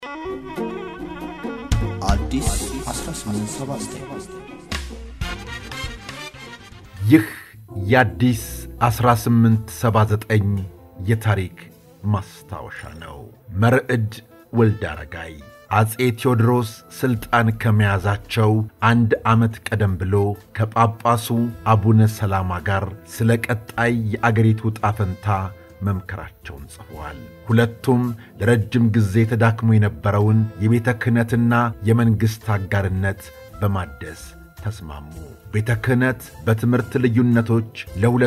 አዲስ 1879 ይህ የአዲስ 1879 የታሪክ ማስታወሻ ነው። መርዕድ ወልደአረጋይ አጼ ቴዎድሮስ ስልጣን ከመያዛቸው 1 ዓመት ቀደም ብሎ ከጳጳሱ አቡነ ሰላማ ጋር ስለ ቀጣይ የአገሪቱ ጣፈንታ መምከራቸውን ጽፈዋል። ሁለቱም ለረጅም ጊዜ ተዳክሞ የነበረውን የቤተ ክህነትና የመንግሥት አጋርነት በማደስ ተስማሙ። ቤተ ክህነት በትምህርት ልዩነቶች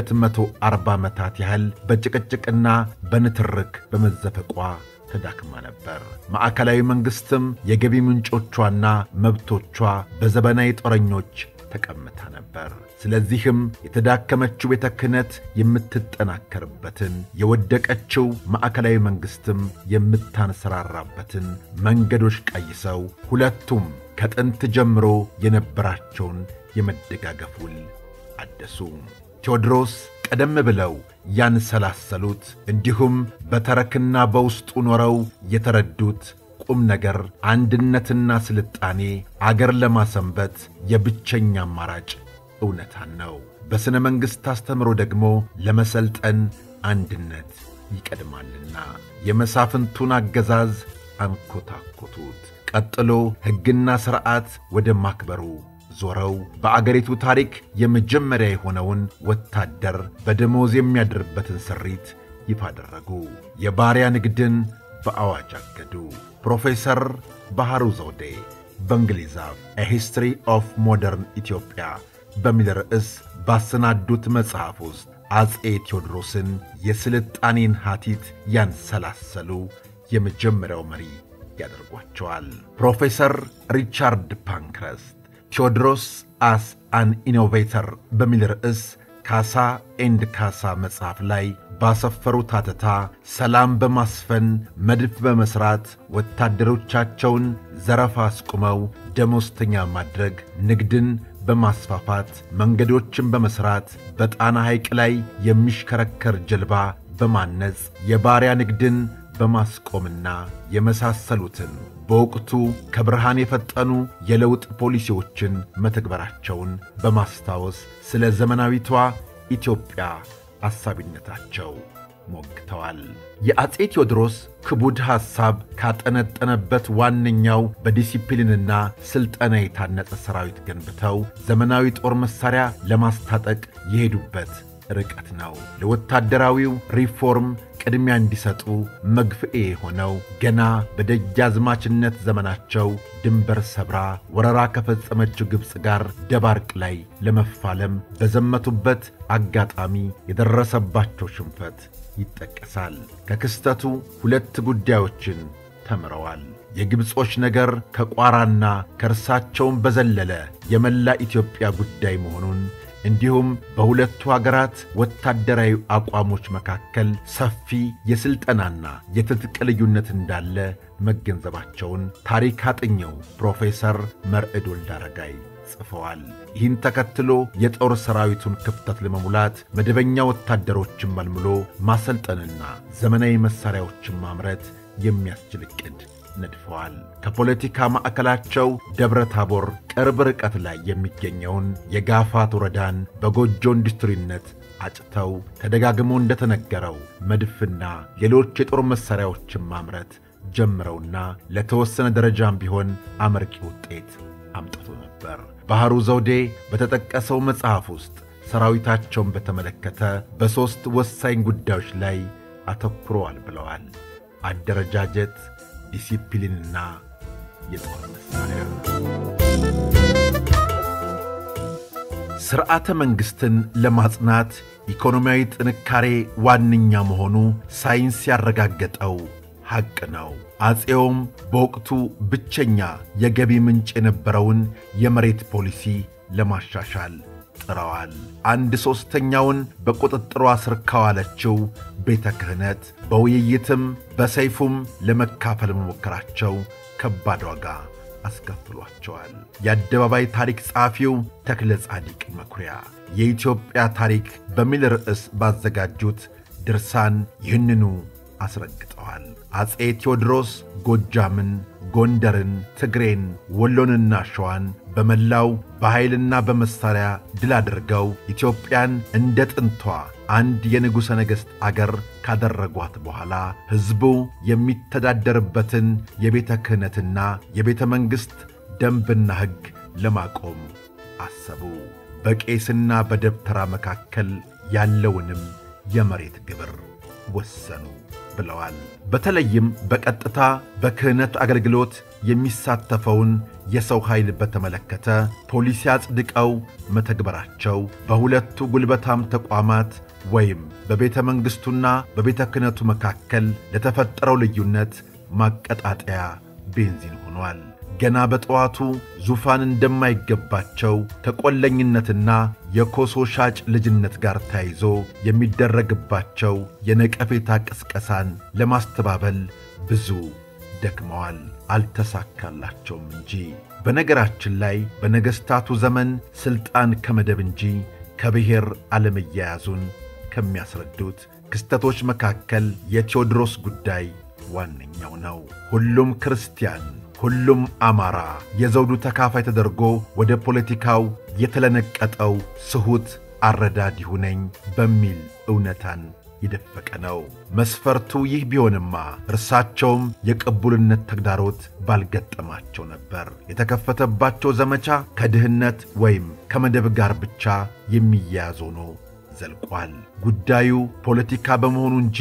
ለ240 ዓመታት ያህል በጭቅጭቅና በንትርክ በመዘፈቋ ተዳክማ ነበር። ማዕከላዊ መንግሥትም የገቢ ምንጮቿና መብቶቿ በዘመናዊ ጦረኞች ተቀምታ ነበር። ስለዚህም የተዳከመችው ቤተ ክህነት የምትጠናከርበትን፣ የወደቀችው ማዕከላዊ መንግሥትም የምታንሰራራበትን መንገዶች ቀይሰው ሁለቱም ከጥንት ጀምሮ የነበራቸውን የመደጋገፍ ውል አደሱ። ቴዎድሮስ ቀደም ብለው ያንሰላሰሉት እንዲሁም በተረክና በውስጡ ኖረው የተረዱት ቁም ነገር አንድነትና ስልጣኔ አገር ለማሰንበት የብቸኛ አማራጭ እውነታን ነው። በሥነ መንግሥት አስተምሮ ደግሞ ለመሰልጠን አንድነት ይቀድማልና የመሳፍንቱን አገዛዝ አንኮታኮቱት። ቀጥሎ ሕግና ሥርዓት ወደ ማክበሩ ዞረው በአገሪቱ ታሪክ የመጀመሪያ የሆነውን ወታደር በደሞዝ የሚያድርበትን ስሪት ይፋ አደረጉ። የባሪያ ንግድን በአዋጅ አገዱ። ፕሮፌሰር ባህሩ ዘውዴ በእንግሊዝ A History of Modern Ethiopia በሚል ርዕስ ባሰናዱት መጽሐፍ ውስጥ አጼ ቴዎድሮስን የስልጣኔን ሐቲት ያንሰላሰሉ የመጀመሪያው መሪ ያደርጓቸዋል። ፕሮፌሰር ሪቻርድ ፓንክረስት ቴዎድሮስ as an innovator በሚል ርዕስ ካሳ ኤንድ ካሳ መጽሐፍ ላይ ባሰፈሩት አተታ ሰላም በማስፈን መድፍ በመሥራት ወታደሮቻቸውን ዘረፋ አስቁመው ደሞዝተኛ ማድረግ፣ ንግድን በማስፋፋት መንገዶችን በመሥራት በጣና ሐይቅ ላይ የሚሽከረከር ጀልባ በማነጽ የባሪያ ንግድን በማስቆምና የመሳሰሉትን በወቅቱ ከብርሃን የፈጠኑ የለውጥ ፖሊሲዎችን መተግበራቸውን በማስታወስ ስለ ዘመናዊቷ ኢትዮጵያ አሳቢነታቸው ሞግተዋል። የአጼ ቴዎድሮስ ክቡድ ሐሳብ ካጠነጠነበት ዋነኛው በዲሲፕሊንና ሥልጠና የታነጸ ሠራዊት ገንብተው ዘመናዊ ጦር መሣሪያ ለማስታጠቅ የሄዱበት ርቀት ነው። ለወታደራዊው ሪፎርም ቅድሚያ እንዲሰጡ መግፍኤ የሆነው ገና በደጃዝማችነት ዘመናቸው ድንበር ሰብራ ወረራ ከፈጸመችው ግብፅ ጋር ደባርቅ ላይ ለመፋለም በዘመቱበት አጋጣሚ የደረሰባቸው ሽንፈት ይጠቀሳል። ከክስተቱ 2 ጉዳዮችን ተምረዋል። የግብጾች ነገር ከቋራና ከእርሳቸውም በዘለለ የመላ ኢትዮጵያ ጉዳይ መሆኑን እንዲሁም በሁለቱ አገራት ወታደራዊ አቋሞች መካከል ሰፊ የሥልጠናና የትጥቅ ልዩነት እንዳለ መገንዘባቸውን ታሪክ አጥኚው ፕሮፌሰር መርዕድ ወልደአረጋይ ጽፈዋል። ይህን ተከትሎ የጦር ሠራዊቱን ክፍተት ለመሙላት መደበኛ ወታደሮችን መልምሎ ማሰልጠንና ዘመናዊ መሣሪያዎችን ማምረት የሚያስችል ዕቅድ ነድፈዋል። ከፖለቲካ ማዕከላቸው ደብረ ታቦር ቅርብ ርቀት ላይ የሚገኘውን የጋፋት ወረዳን በጎጆ ኢንዱስትሪነት አጭተው ተደጋግሞ እንደተነገረው መድፍና ሌሎች የጦር መሣሪያዎችን ማምረት ጀምረውና ለተወሰነ ደረጃም ቢሆን አመርቂ ውጤት አምጥቶ ነበር። ባህሩ ዘውዴ በተጠቀሰው መጽሐፍ ውስጥ ሠራዊታቸውን በተመለከተ በ3 ወሳኝ ጉዳዮች ላይ አተኩረዋል ብለዋል። አደረጃጀት፣ ዲሲፕሊንና የጦር መሣሪያ። ሥርዓተ መንግሥትን ለማጽናት ኢኮኖሚያዊ ጥንካሬ ዋነኛ መሆኑ ሳይንስ ያረጋገጠው ሐቅ ነው። አጼውም በወቅቱ ብቸኛ የገቢ ምንጭ የነበረውን የመሬት ፖሊሲ ለማሻሻል ጥረዋል። 1/3ኛውን በቁጥጥሯ ስር ካዋለችው ቤተ ክህነት በውይይትም በሰይፉም ለመካፈል መሞከራቸው ከባድ ዋጋ አስከፍሏቸዋል። የአደባባይ ታሪክ ጸሐፊው ተክለ ጻዲቅ መኩሪያ የኢትዮጵያ ታሪክ በሚል ርዕስ ባዘጋጁት ድርሳን ይህንኑ አስረግጠዋል። አጼ ቴዎድሮስ ጎጃምን፣ ጎንደርን፣ ትግሬን፣ ወሎንና ሸዋን በመላው በኃይልና በመሳሪያ ድል አድርገው ኢትዮጵያን እንደ ጥንቷ አንድ የንጉሠ ነገሥት አገር ካደረጓት በኋላ ሕዝቡ የሚተዳደርበትን የቤተ ክህነትና የቤተ መንግሥት ደንብና ሕግ ለማቆም አሰቡ። በቄስና በደብተራ መካከል ያለውንም የመሬት ግብር ወሰኑ ብለዋል። በተለይም በቀጥታ በክህነት አገልግሎት የሚሳተፈውን የሰው ኃይል በተመለከተ ፖሊሲ አጽድቀው መተግበራቸው በሁለቱ ጉልበታም ተቋማት ወይም በቤተ መንግሥቱና በቤተ ክህነቱ መካከል ለተፈጠረው ልዩነት ማቀጣጠያ ቤንዚን ሆኗል። ገና በጠዋቱ ዙፋን እንደማይገባቸው ከቆለኝነትና የኮሶ ሻጭ ልጅነት ጋር ተያይዞ የሚደረግባቸው የነቀፌታ ቅስቀሳን ለማስተባበል ብዙ ደክመዋል፣ አልተሳካላቸውም እንጂ። በነገራችን ላይ በነገሥታቱ ዘመን ሥልጣን ከመደብ እንጂ ከብሔር አለመያያዙን ከሚያስረዱት ክስተቶች መካከል የቴዎድሮስ ጉዳይ ዋነኛው ነው። ሁሉም ክርስቲያን፣ ሁሉም አማራ የዘውዱ ተካፋይ ተደርጎ ወደ ፖለቲካው የተለነቀጠው ስሁት አረዳድ ይሁነኝ በሚል እውነታን የደፈቀ ነው። መስፈርቱ ይህ ቢሆንማ እርሳቸውም የቅቡልነት ተግዳሮት ባልገጠማቸው ነበር። የተከፈተባቸው ዘመቻ ከድህነት ወይም ከመደብ ጋር ብቻ የሚያያዝ ሆኖ ዘልቋል። ጉዳዩ ፖለቲካ በመሆኑ እንጂ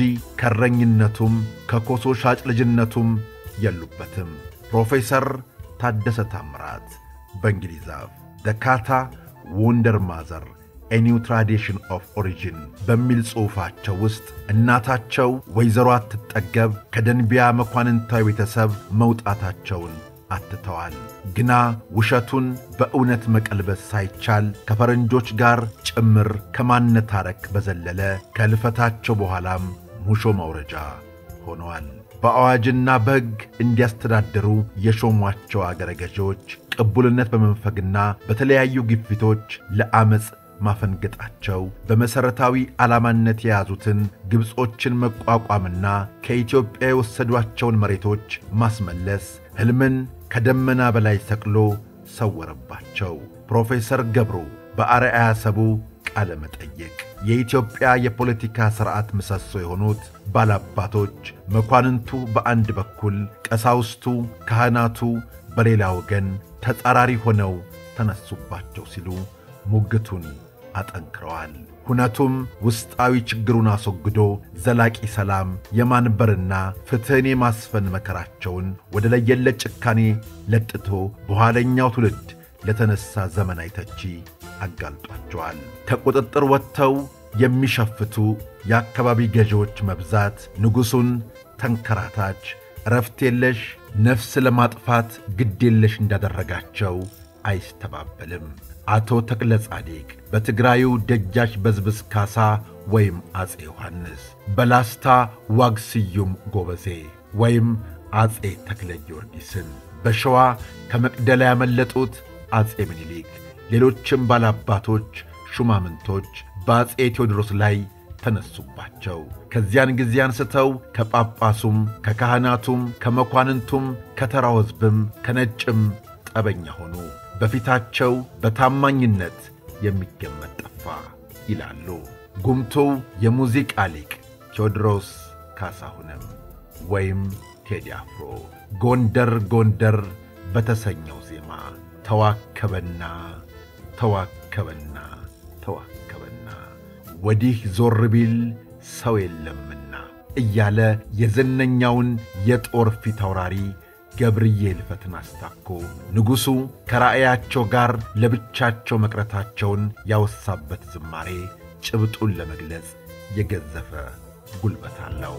ከረኝነቱም ከኮሶ ሻጭ ልጅነቱም የሉበትም። ፕሮፌሰር ታደሰ ታምራት በእንግሊዝ አፍ ዘ ካታ ወንደር ማዘር ኤ ኒው ትራዲሽን ኦፍ ኦሪጂን በሚል ጽሑፋቸው ውስጥ እናታቸው ወይዘሮ አትጠገብ ከደንቢያ መኳንንታዊ ቤተሰብ መውጣታቸውን አትተዋል። ግና ውሸቱን በእውነት መቀልበስ ሳይቻል ከፈረንጆች ጋር ጭምር ከማነታረክ በዘለለ ከልፈታቸው በኋላም ሙሾ ማውረጃ ሆነዋል። በአዋጅና በሕግ እንዲያስተዳድሩ የሾሟቸው አገረ ገዢዎች ቅቡልነት በመንፈግና በተለያዩ ግፊቶች ለዓመፅ ማፈንገጣቸው በመሠረታዊ ዓላማነት የያዙትን ግብጾችን መቋቋምና ከኢትዮጵያ የወሰዷቸውን መሬቶች ማስመለስ ሕልምን ከደመና በላይ ሰቅሎ ሰወረባቸው። ፕሮፌሰር ገብሩ በአርአያ ሰቡ ቃለ መጠይቅ የኢትዮጵያ የፖለቲካ ሥርዓት ምሰሶ የሆኑት ባላባቶች መኳንንቱ በአንድ በኩል፣ ቀሳውስቱ ካህናቱ በሌላ ወገን ተጻራሪ ሆነው ተነሱባቸው ሲሉ ሙግቱን አጠንክረዋል። ሁነቱም ውስጣዊ ችግሩን አስወግዶ ዘላቂ ሰላም የማንበርና ፍትሕን የማስፈን መከራቸውን ወደ ለየለት ጭካኔ ለጥቶ በኋለኛው ትውልድ ለተነሳ ዘመናዊ ተቺ አጋልጧቸዋል። ከቁጥጥር ወጥተው የሚሸፍቱ የአካባቢ ገዢዎች መብዛት ንጉሡን ተንከራታች፣ ረፍት የለሽ፣ ነፍስ ለማጥፋት ግድ የለሽ እንዳደረጋቸው አይስተባበልም። አቶ ተክለ ጻዲቅ በትግራዩ ደጃች በዝብዝ ካሳ ወይም አጼ ዮሐንስ፣ በላስታ ዋግስዩም ጎበዜ ወይም አጼ ተክለ ጊዮርጊስን፣ በሸዋ ከመቅደላ ያመለጡት አጼ ምኒልክ፣ ሌሎችም ባላባቶች ሹማምንቶች በአጼ ቴዎድሮስ ላይ ተነሱባቸው። ከዚያን ጊዜ አንስተው ከጳጳሱም ከካህናቱም ከመኳንንቱም ከተራው ሕዝብም ከነጭም ጠበኛ ሆኑ። በፊታቸው በታማኝነት የሚገመት ጠፋ ይላሉ ጉምቱው የሙዚቃ ሊቅ ቴዎድሮስ ካሳሁንም ወይም ቴዲ አፍሮ ጎንደር ጎንደር በተሰኘው ዜማ ተዋከበና ተዋከበና ተዋከበና ወዲህ ዞር ቢል ሰው የለምና እያለ የዘነኛውን የጦር ፊት አውራሪ ገብርዬ ልፈትን አስታኮ ንጉሡ ከራእያቸው ጋር ለብቻቸው መቅረታቸውን ያወሳበት ዝማሬ ጭብጡን ለመግለጽ የገዘፈ ጉልበት አለው።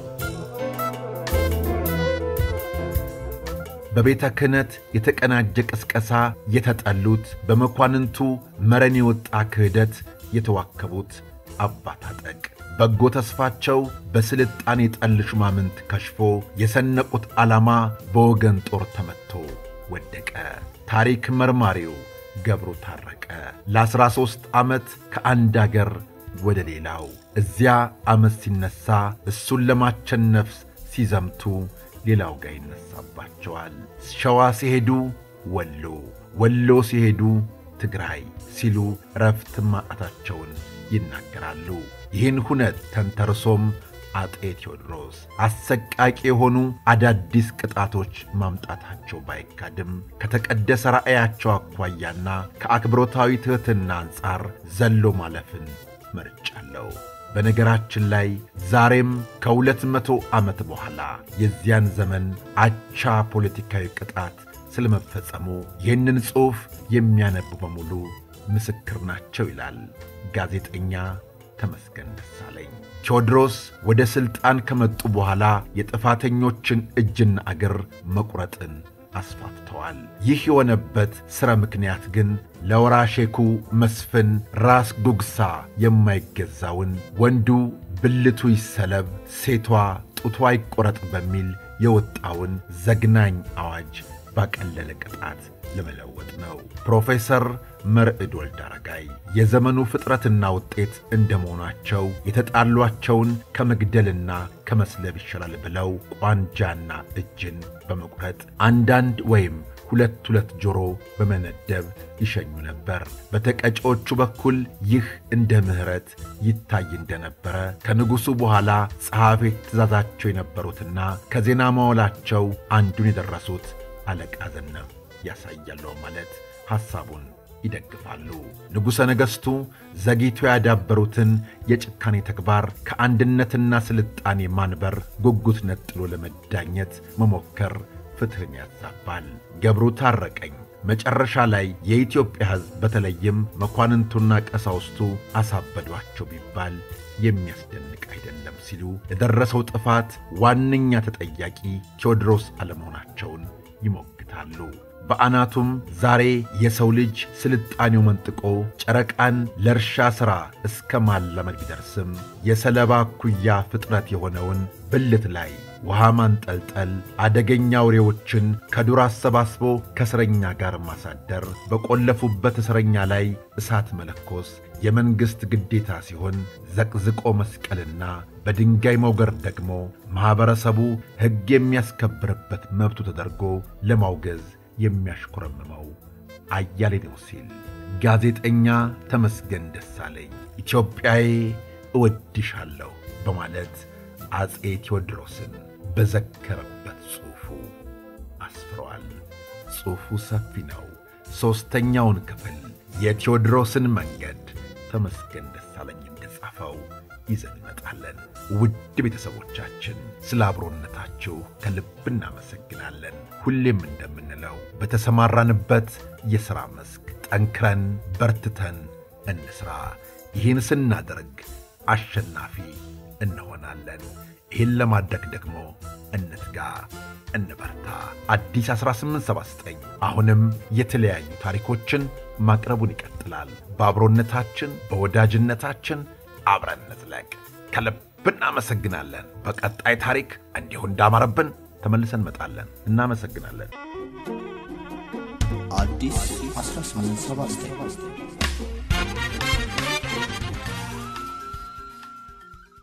በቤተ ክህነት የተቀናጀ ቅስቀሳ የተጠሉት በመኳንንቱ መረን የወጣ ክህደት የተዋከቡት አባት አጠቅ በጎ ተስፋቸው በስልጣኔ ጠል ሹማምንት ከሽፎ የሰነቁት ዓላማ በወገን ጦር ተመትቶ ወደቀ። ታሪክ መርማሪው ገብሩ ታረቀ ለ13 ዓመት ከአንድ አገር ወደ ሌላው እዚያ ዓመት ሲነሣ እሱን ለማቸነፍ ሲዘምቱ ሌላው ጋር ይነሳባቸዋል። ሸዋ ሲሄዱ ወሎ፣ ወሎ ሲሄዱ ትግራይ ሲሉ ረፍት ማጣታቸውን ይናገራሉ። ይህን ሁነት ተንተርሶም አጤ ቴዎድሮስ አሰቃቂ የሆኑ አዳዲስ ቅጣቶች ማምጣታቸው ባይካድም ከተቀደሰ ራእያቸው አኳያና ከአክብሮታዊ ትሕትና አንጻር ዘሎ ማለፍን መርጫለሁ። በነገራችን ላይ ዛሬም ከ200 ዓመት በኋላ የዚያን ዘመን አቻ ፖለቲካዊ ቅጣት ስለመፈጸሙ ይህንን ጽሑፍ የሚያነቡ በሙሉ ምስክር ናቸው ይላል ጋዜጠኛ ተመስገን ደሳለኝ። ቴዎድሮስ ወደ ሥልጣን ከመጡ በኋላ የጥፋተኞችን እጅና እግር መቁረጥን አስፋፍተዋል። ይህ የሆነበት ሥረ ምክንያት ግን ለወራሼኩ መስፍን ራስ ጉግሳ የማይገዛውን ወንዱ ብልቱ ይሰለብ ሴቷ ጡቷ ይቆረጥ በሚል የወጣውን ዘግናኝ አዋጅ ባቀለለ ቅጣት ለመለወጥ ነው። ፕሮፌሰር መርዕድ ወልደአረጋይ የዘመኑ ፍጥረትና ውጤት እንደመሆናቸው የተጣሏቸውን ከመግደልና ከመስለብ ይሻላል ብለው ቋንጃና እጅን በመቁረጥ አንዳንድ ወይም ሁለት ጆሮ በመነደብ ይሸኙ ነበር። በተቀጮቹ በኩል ይህ እንደ ምሕረት ይታይ እንደነበረ ከንጉሡ በኋላ ጸሐፌ ትእዛዛቸው የነበሩትና ከዜና መዋላቸው አንዱን የደረሱት አለቃ ዘነብ ያሳያሉ ማለት ሐሳቡን ይደግፋሉ። ንጉሠ ነገሥቱ ዘግይቶ ያዳበሩትን የጭካኔ ተግባር ከአንድነትና ስልጣኔ ማንበር ጉጉት ነጥሎ ለመዳኘት መሞከር ፍትሕን ያዛባል። ገብሩ ታረቀኝ መጨረሻ ላይ የኢትዮጵያ ሕዝብ በተለይም መኳንንቱና ቀሳውስቱ አሳበዷቸው ቢባል የሚያስደንቅ አይደለም ሲሉ ለደረሰው ጥፋት ዋነኛ ተጠያቂ ቴዎድሮስ አለመሆናቸውን ይሞግታሉ። በአናቱም ዛሬ የሰው ልጅ ስልጣኔው መንጥቆ ጨረቃን ለእርሻ ሥራ እስከ ማላመድ ቢደርስም የሰለባ ኩያ ፍጥረት የሆነውን ብልት ላይ ውሃ ማንጠልጠል፣ አደገኛ አውሬዎችን ከዱር አሰባስቦ ከእስረኛ ጋር ማሳደር፣ በቆለፉበት እስረኛ ላይ እሳት መለኮስ የመንግሥት ግዴታ ሲሆን ዘቅዝቆ መስቀልና በድንጋይ መውገር ደግሞ ማኅበረሰቡ ሕግ የሚያስከብርበት መብቱ ተደርጎ ለማውገዝ የሚያሽኮረምመው አያሌ ነው ሲል ጋዜጠኛ ተመስገን ደሳለኝ ኢትዮጵያዬ እወድሻለሁ በማለት አጼ ቴዎድሮስን በዘከረበት ጽሑፉ አስፍሯል። ጽሑፉ ሰፊ ነው። ሦስተኛውን ክፍል የቴዎድሮስን መንገድ ተመስገን ደሳለኝ እንደጻፈው ይዘን እንመጣለን። ውድ ቤተሰቦቻችን ስለ አብሮነታችሁ ከልብ እናመሰግናለን። ሁሌም እንደምንለው በተሰማራንበት የሥራ መስክ ጠንክረን በርትተን እንስራ። ይህን ስናደርግ አሸናፊ እንሆናለን። ይህን ለማድረግ ደግሞ እንትጋ፣ እንበርታ። አዲስ 1879 አሁንም የተለያዩ ታሪኮችን ማቅረቡን ይቀጥላል። በአብሮነታችን በወዳጅነታችን አብረን እንዝለቅ። ከልብ እናመሰግናለን። በቀጣይ ታሪክ እንዲሁ እንዳማረብን ተመልሰን እንመጣለን። እናመሰግናለን። አዲስ 1879